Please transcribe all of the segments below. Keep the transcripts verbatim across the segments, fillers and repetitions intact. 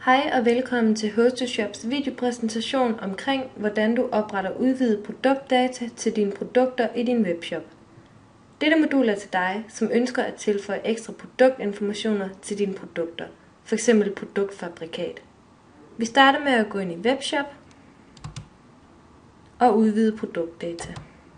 Hej og velkommen til HostoShops videopræsentation omkring, hvordan du opretter udvidet produktdata til dine produkter i din webshop. Dette modul er til dig, som ønsker at tilføje ekstra produktinformationer til dine produkter, f.eks. produktfabrikat. Vi starter med at gå ind i webshop og udvide produktdata.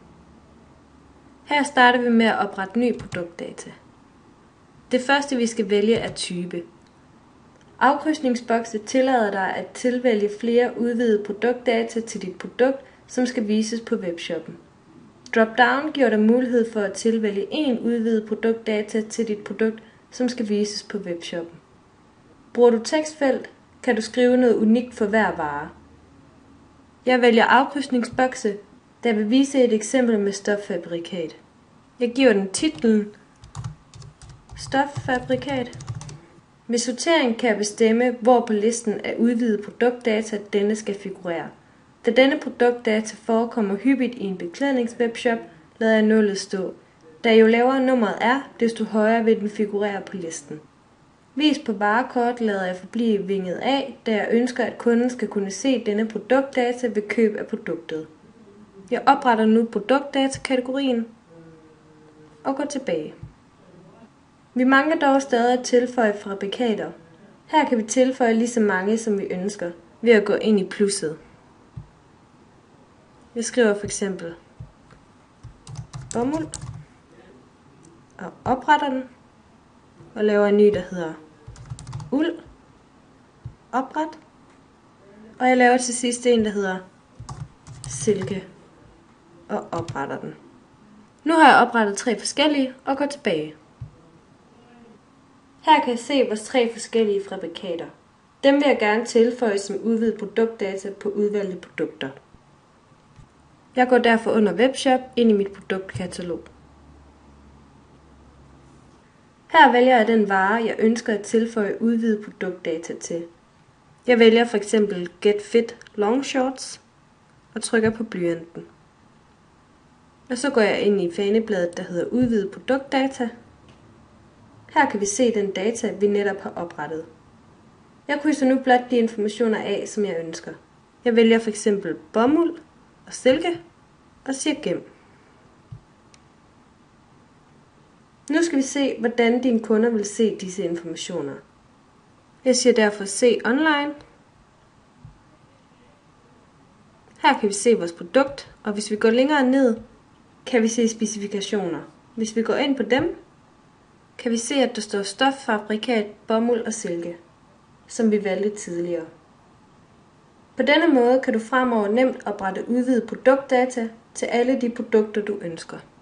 Her starter vi med at oprette ny produktdata. Det første vi skal vælge er type. Afkrydsningsbokse tillader dig at tilvælge flere udvidede produktdata til dit produkt, som skal vises på webshoppen. Dropdown giver dig mulighed for at tilvælge én udvidet produktdata til dit produkt, som skal vises på webshoppen. Bruger du tekstfelt, kan du skrive noget unikt for hver vare. Jeg vælger afkrydsningsbokse, der vil vise et eksempel med stoffabrikat. Jeg giver den titlen Stoffabrikat. Ved sortering kan jeg bestemme, hvor på listen af udvidet produktdata denne skal figurere. Da denne produktdata forekommer hyppigt i en beklædningswebshop, lader jeg nullet stå. Da jo lavere nummeret er, desto højere vil den figurere på listen. Vis på varekort lader jeg forblive vinget af, da jeg ønsker, at kunden skal kunne se denne produktdata ved køb af produktet. Jeg opretter nu produktdata-kategorien og går tilbage. Vi mangler dog stadig at tilføje fabrikater. Her kan vi tilføje lige så mange, som vi ønsker, ved at gå ind i plusset. Jeg skriver for eksempel bomuld og opretter den og laver en ny, der hedder uld, opret, og jeg laver til sidst en, der hedder silke og opretter den. Nu har jeg oprettet tre forskellige og går tilbage. Her kan jeg se vores tre forskellige fabrikater. Dem vil jeg gerne tilføje som udvidet produktdata på udvalgte produkter. Jeg går derfor under webshop ind i mit produktkatalog. Her vælger jeg den vare, jeg ønsker at tilføje udvidet produktdata til. Jeg vælger for eksempel Get Fit Long Shorts og trykker på blyanten. Og så går jeg ind i fanebladet, der hedder udvidet produktdata. Her kan vi se den data, vi netop har oprettet. Jeg krydser nu blot de informationer af, som jeg ønsker. Jeg vælger for eksempel bomuld og silke og siger gem. Nu skal vi se, hvordan dine kunder vil se disse informationer. Jeg siger derfor se online. Her kan vi se vores produkt, og hvis vi går længere ned, kan vi se specifikationer. Hvis vi går ind på dem, kan vi se, at der står stoffabrikat, bomuld og silke, som vi valgte tidligere. På denne måde kan du fremover nemt oprette udvidet produktdata til alle de produkter, du ønsker.